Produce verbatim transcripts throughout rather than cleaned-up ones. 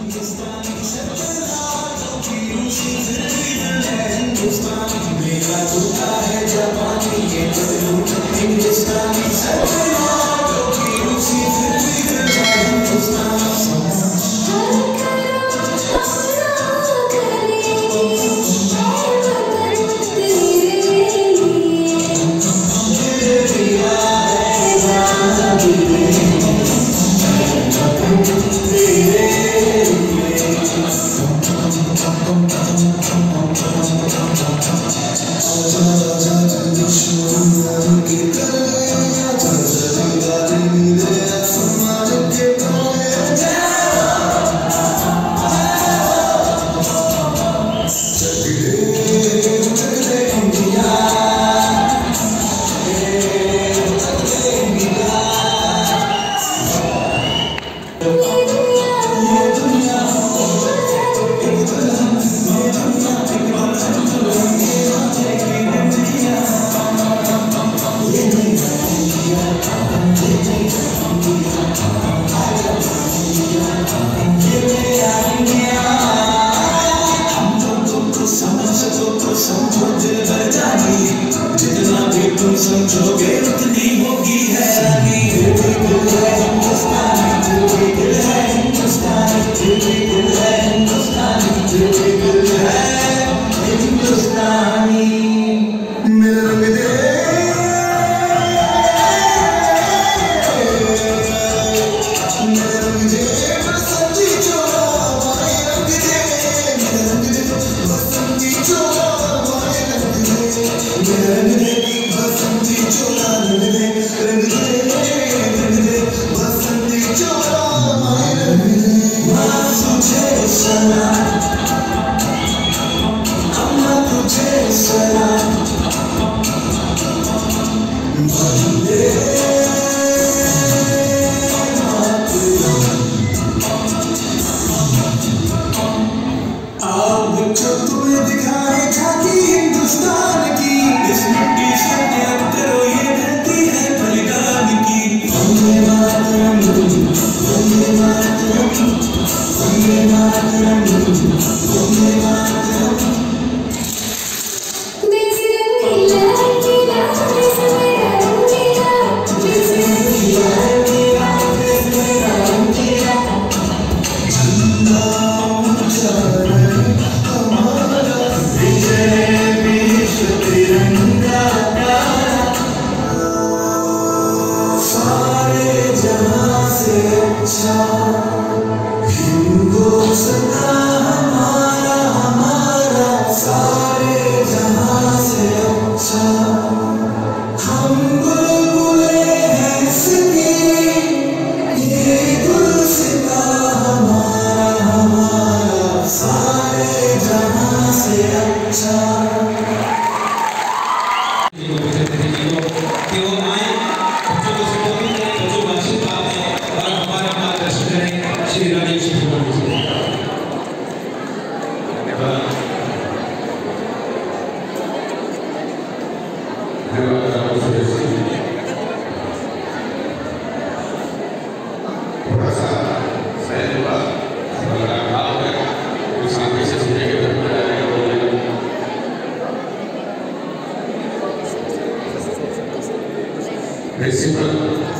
Principal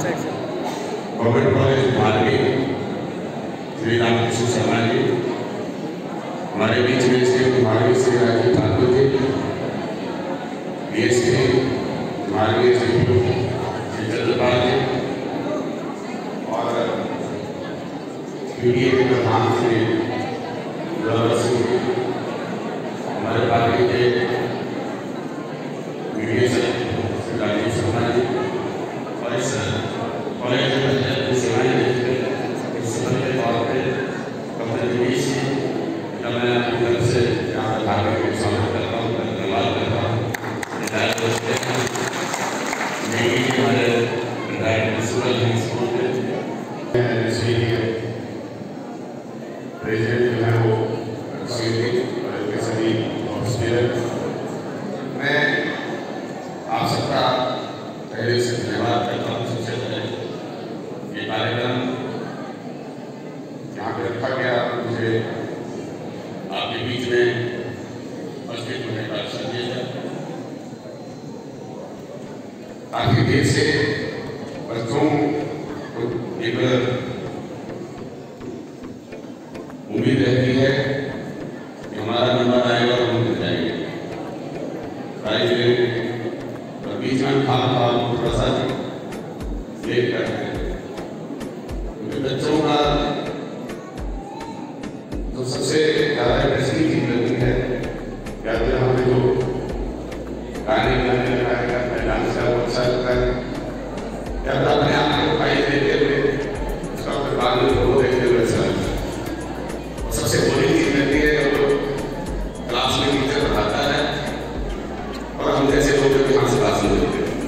government college मालवी श्री रामकृष्ण शर्मा जी, हमारे बीच में इसके विभागीय श्री राजीव ठाकुर जी, बी एस के विभागीय श्री चंद्रपाल जी और पीडीए के प्रधान श्री सिंह, हमारे पार्टी के मीडिया श्री राजीव शर्मा जी और इस कॉलेज में सेवाएं देते प्रिंसिपल के तौर पर डॉक्टर दिनेश जी का मैं अपनी तरफ से यहाँ पर धार्मिक के स्वागत करता हूँ, धन्यवाद करता हूँ। हमारे प्रिंसिपल स्कूल के प्रेसिडेंट जो है वो और सभी ऑफिसर, मैं आप सबका पहले से धन्यवाद करता हूँ। सबसे पहले ये कार्यक्रम यहाँ पे रखा गया, मुझे आपके बीच में उपस्थित होने का अवसर दिया जाए। काफी देर से बच्चों को एक उम्मीद रहती है कि हमारा नंबर आएगा और हम मिल जाएंगे, प्राइज लेंगे, और बीच में खाना खा थोड़ा सा लेट करते हैं। बच्चों का तो सबसे ज़्यादा इंटरेस्टिंग चीज लगती है क्या तो हमें जो गाने गाने लगाएगा, डांस का अच्छा लगता है, क्या तो अपने आप को प्राइज देते हुए उसका फिर बाद में फोटो देखते हुए अच्छा लगता है। और सबसे बड़ी चीज लगती है जब क्लास में टीचर पढ़ाता है और हम जैसे लोग जो यहाँ से क्लास में देते हैं।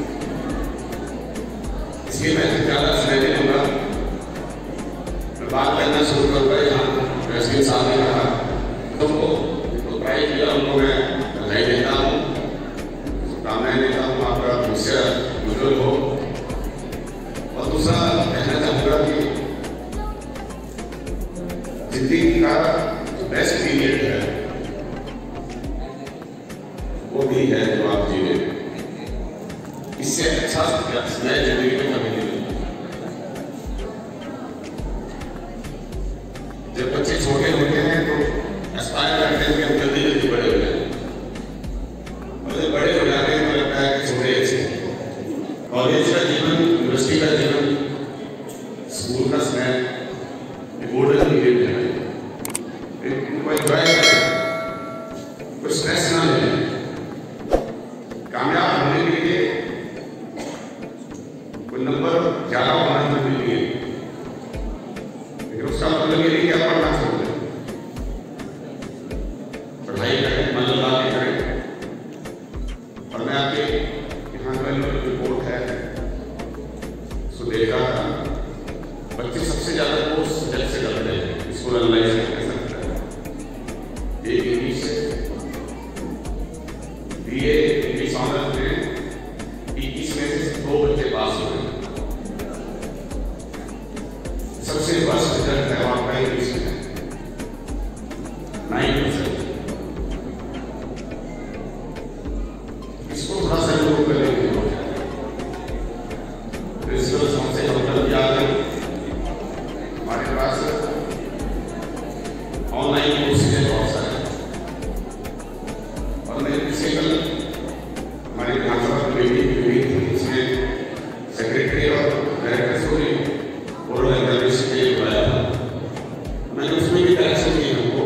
इसलिए मैं ज़्यादा समय नहीं लूँगा, बात करना शुरू करूँगा। यहाँ प्रेसिडेंट साहब ने कहा तुमको तो प्राइज दिया, उनको मैं बधाई देता हूँ, शुभकामनाएं देता हूँ, आपका भविष्य उज्जवल हो। और दूसरा कहना चाहूँगा कि जिंदगी का जो बेस्ट पीरियड है वो भी है जो आप जीवे, इससे अच्छा नए जिंदगी में कभी नहीं। जब बच्चे छोटे होते हैं तो एस्पायर करते हैं कि हम जल्दी जल्दी बड़े हो जाए, और जब बड़े हो जाते हैं तो लगता है कि छोटे अच्छे। कॉलेज का जीवन, यूनिवर्सिटी का जीवन, स्कूल का समय गोल्डन पीरियड है, इनको एंजॉय करें, कोई स्ट्रेस ना लें। कामयाब होने के लिए कोई नंबर ज़्यादा होना जरूरी है, लेकिन उसका मतलब ये नहीं कि आप पढ़ना छोड़ दें, पढ़ाई करें, मन लगा के करें। और मैं आपके यहाँ का जो रिपोर्ट है उसको देख रहा था, बच्चे सबसे ज़्यादा कोर्स सब्जेक्ट से करते हैं, इसको एनालाइज कर सकता है। एक इंग्लिश से बी ए इंग्लिश ऑनर्स में इक्कीस में से दो बच्चे पास हुए। सबसे फर्स्ट रिजल्ट है आपका इंग्लिश में नाइन परसेंट। इसको थोड़ा सा लोग करेंगे, प्रिंसिपल हमसे डॉक्टर भी आ गए, हमारे पास ऑनलाइन कोर्सेज है बहुत सारे। और मैं पिछले कल हमारे विधानसभा कमेटी की हुई थी, उसमें सेक्रेटरी और डायरेक्टर को भी ओरल एग्जामिनेशन के लिए बुलाया था। मैंने उसमें भी डायरेक्शन दी हमको,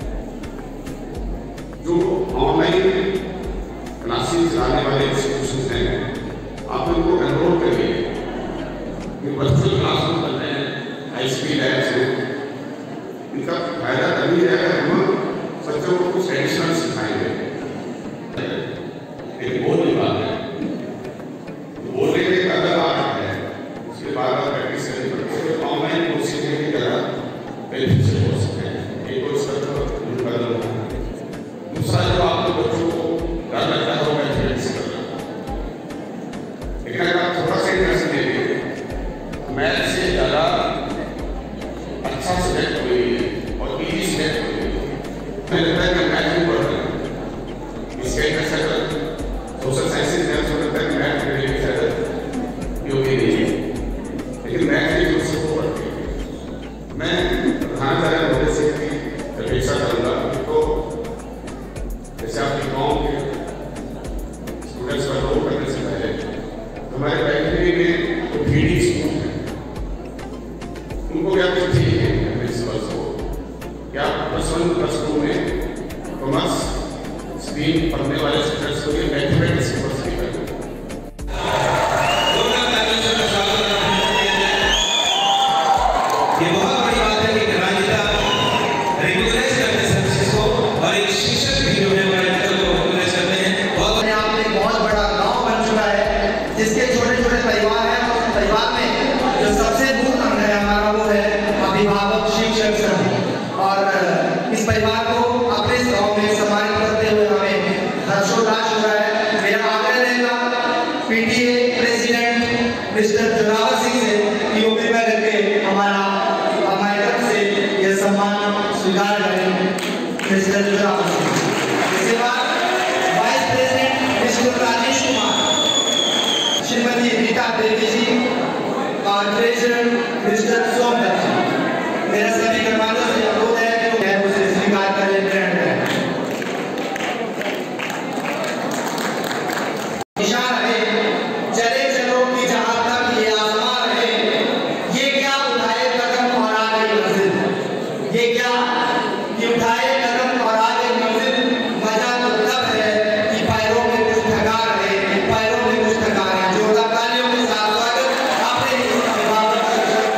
जो ऑनलाइन क्लासेस चलाने वाले इंस्टीट्यूशन हैं, आप उनको एनरोल करिए, वर्चुअल क्लासरूम बन रहे हैं, हाई स्पीड लैब्स हैं। इनका फायदा तभी है अगर हम बच्चों को कुछ एडिशनल सिखाएंगे। एक बोल नहीं बात है, बोलने के एक अलग बात है, उसके बाद आप प्रैक्टिस करनी पड़ती है। ऑनलाइन कोर्सेज की तरह बेनिफिशियल हो सकते हैं, एक और स्तर पर उनका कदम है। दूसरा जो आपको बच्चों को डर लगता है वो मैथमेटिक्स करना, लेकिन अगर आप थोड़ा सा इंटरेस्ट देंगे, मैथ से ज़्यादा अच्छा सब्जेक्ट कोई है और इजी सब्जेक्ट कोई है। मुझे लगता है कि मैथ में पढ़ रहे हैं, इसका इंटरेस्ट अगर सोशल साइंसेज में तो लगता है कि मैथ मेरे लिए शायद योग्य नहीं है, लेकिन मैथ की जो सबको पढ़ती है। मैं प्रधानचार्य महोदय से भी अपेक्षा करूँगा तो जैसे आपके गाँव के स्टूडेंट्स का रोल करने से पहले हमारे लाइब्रेरी में तो भीड़ी स्कूल है, उनको क्या कुछ ठीक है प्रिंसिपल को क्या प्लस वन प्लस टू में कॉमर्स स्ट्रीम पढ़ने वाले स्टूडेंट्स को लिए मैथमेटिक्स की कोर्स करें। ये बहुत बड़ी बात है कि ग्रामीणता रेगुलराइज करते हैं सर्विसेज को, और एक शिक्षक भी जो है ग्रामीणता को रेगुलराइज करते हैं। बहुत आपने बहुत बड़ा गांव बन चुका है, जिसके छोटे छोटे परिवार हैं, और परिवार में जो सबसे मूल अंग है हमारा वो है अभिभावक, शिक्षक सभी। और इस परिवार को अपने गांव में सम्मानित करते हुए हमें हर्षोल्लास हो रहा है। मेरा आग्रह रहेगा PTA president mister Zoravar Singh से कि वो कृपया करके हमारा हमारे तरफ से यह और ट्रेजरर मिस्टर सोमदत्त जी। मेरा सभी कर्मचारियों से अनुरोध है कि मैं उसे स्वीकार करें, ग्रहण करें। निशान रहे, चले चलो कि जहां तक ये आसमान रहे, ये क्या उठाए कदम और आगे मंजिल, ये क्या कि उठाए कदम और आगे मंजिल। मजा तो तब है कि पैरों में कुछ थका रहे, पैरों में कुछ थका रहे। जोरदार तालियों के साथ स्वागत अपने इस अभिभावक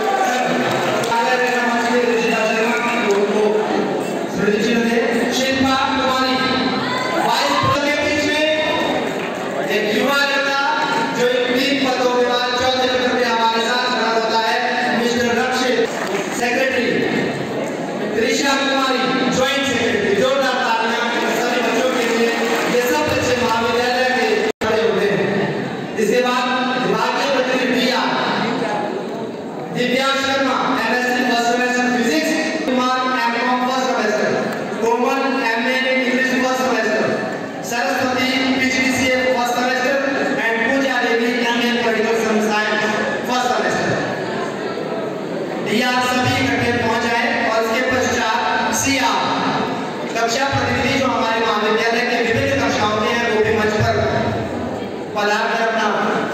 अगर नमस्ते ऋषिता शर्मा को सुरक्षित है। शिल्पा कुमारी वाइस प्रेसिडेंट के बीच में एक युवा नेता जो तीन पदों के बाद चौथे पद पे हमारे साथ खड़ा होता है, mister Rakshit. Secretary Trisha Kumari, joint secretary. जोरदार तालियां सभी बच्चों के लिए। ये सब बच्चे महाविद्यालय के खड़े होते हैं। इसके बाद विभागीय प्रतिनिधि दिया Divya Sharma, MSc first semester physics, Kumar MCom first semester, Komal MA English first semester, Saraswati PGDCA first semester and Pooja Devi MA political science first semester. दिया सभी इकट्ठे पहुंच जाए और इसके पश्चात सिया कक्षा प्रतिनिधि जो हमारे महाविद्यालय के विभिन्न कक्षाओं के हैं वो भी मंच पर पधार कर अपना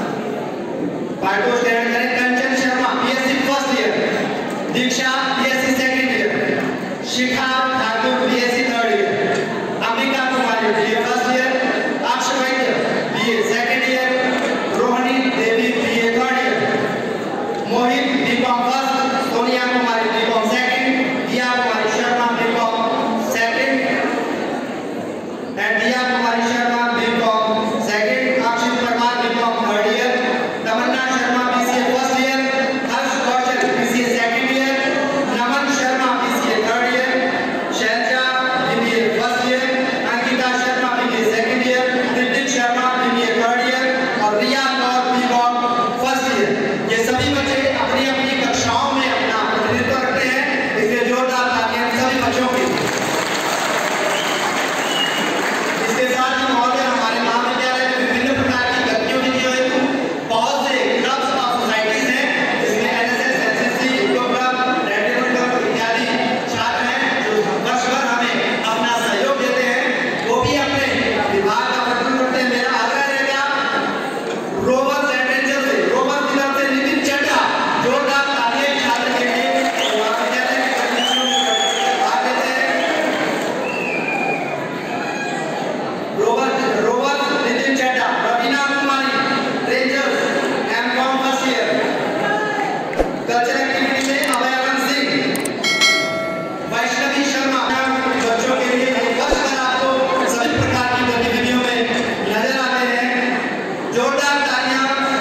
पार्टो स्टैंड करें। Kanchan Sharma BSc first year, Diksha BSc second year, Shikha Thakur BSc third year, Ambika Kumari BA first year, Aksh Vaidya BA second year, Rohini Devi BA third year, Mohit BCom first, Sonia Kumari BCom second, Diya Kumari Sharma BCom second and Diya Kumari Sharma BCom second, Akshit Parmar BCom third year, Tamanna Sharma BCA first year, Harsh Kaushal BCA second year, Naman Sharma BCA third year, Shailja BBA first year, Ankita Sharma BBA second year, Ritik Sharma BBA third year और Riya Kaur BCom first year. ये सभी बच्चे अपनी अपनी कक्षाओं में अपना प्रतिनिधित्व करते हैं, इसलिए जोरदार तालियां सभी बच्चों की। इसके साथ ही महोदय हमारे महाविद्यालय में विभिन्न प्रकार की गतिविधियों हेतु बहुत से क्लब्स और सोसाइटीज हैं, जिसमें एनएसएस, एनसीसी, यूको क्लब, रेड रिबन क्लब इत्यादि छात्र हैं जो वर्ष भर हमें अपना सहयोग देते हैं। वो भी अपने विभाग का प्रतिनिधित्व करते हैं। मेरा आग्रह रहेगा रोवर्स एंड रेंजर्स से, रोवर्स की तरफ से नितिन चड्डा, जोरदार तालियां छात्र के लिए महाविद्यालय की गतिविधियों में भाग लेते हैं। Rover rover Nitin Chadha, Raveena Kumari rangers MCom first year, cultural activity में अभयानंद सिंह, वैष्णवी शर्मा। बच्चों के लिए एक वर्ष भर आपको सभी प्रकार की गतिविधियों में नजर आते हैं। जोरदार तालियां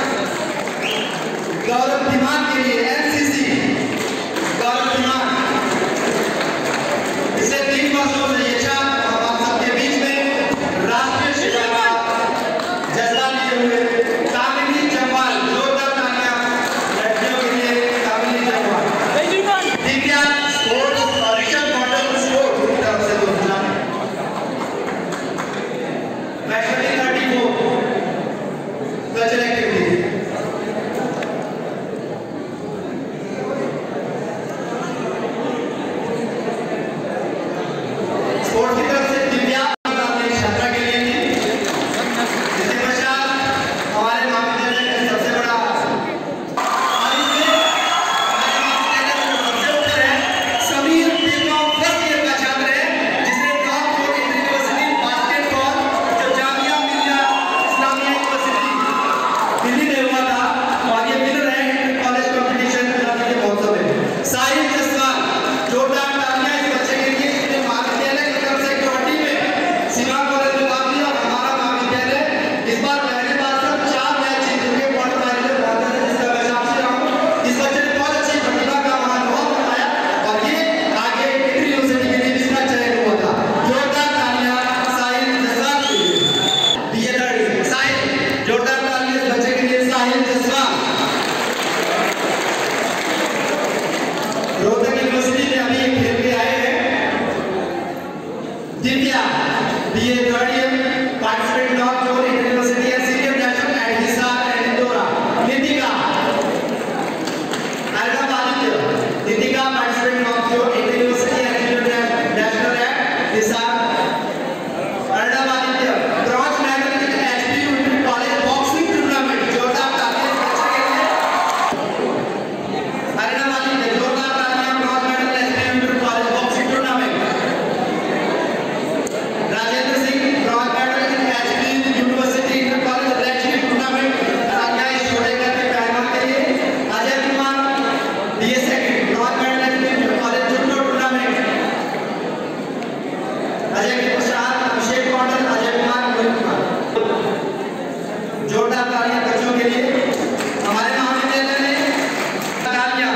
गौरव धीमान के लिए। एनसीसी गौरव धीमान पिछले तीन वर्षों से ये छात्र हम सबके बीच में राष्ट्रीय शिक्षा का जज्बा लिए हुए। कामिनी जम्वाल, जोरदार तालियां लड़कियों के लिए। कामिनी जम्वाल दिव्या स्पोर्ट्स और ऋषभ मॉडल स्पोर्ट्स की तरफ से दूसरा, Vaishnavi thirty four cultural activity. Sports की तरफ से दिव्या छात्रा के लिए थी। इसके पश्चात हमारे महाविद्यालय का सबसे बड़ा और इसमें हमारे महाविद्यालय में सबसे ऊपर है समीर बीकॉम फर्स्ट ईयर का छात्र है, जिसने टॉप फोर यूनिवर्सिटी बास्केटबॉल जो जामिया मिलिया इस्लामिया यूनिवर्सिटी दिल्ली में हुआ था और ये विनर है इंटर कॉलेज कंपटीशन के महोत्सव में। साहिल जसवाल, जोरदार तालियां इस बच्चे के लिए जिसने महाविद्यालय की तरफ से कबड्डी में सीमा कॉलेज में भाग लिया और हमारा महाविद्यालय इस बार पहली बार सब चार मैच जीत के क्वार्टर फाइनल में पहुंचा है, जिसका मैं साक्षी रहा हूं। इस बच्चे ने बहुत अच्छी प्रतिभा का अनुभव बनाया और ये आगे इंटर यूनिवर्सिटी के लिए भी इसका चयन हुआ था। जोरदार तालियां साहिल जसवाल के लिए। बीए थर्ड ईयर साहिल, जोरदार तालियां इस बच्चे के लिए। साहिल जसवाल रोहतक यूनिवर्सिटी में अभी खेल के आए हैं। Divya BA third year, participate top four inter university and senior national and Hisar and Indora. Nitika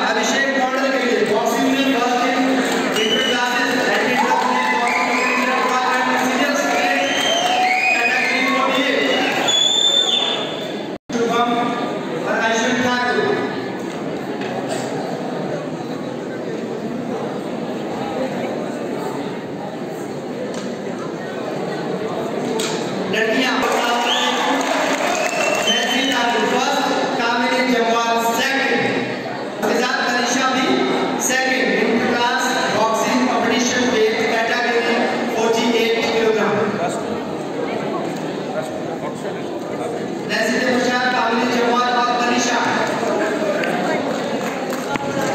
Abhishek model के लिए बॉक्सिंग में first in inter classes and inter boxing tournament senior state category forty eight Shubham और आयुष्मान ठाकुर। लड़कियां नैन्सी ठाकुर फर्स्ट, कामिनी जमवाल सेकंड, फिजात तनिषा भी second inter class boxing competition weight category अड़तालीस kilogram. Nancy के पश्चात कामिनी जमवाल और तनिषा।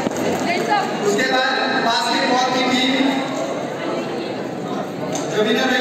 उसके बाद बास्केटबॉल की टीम जो विनर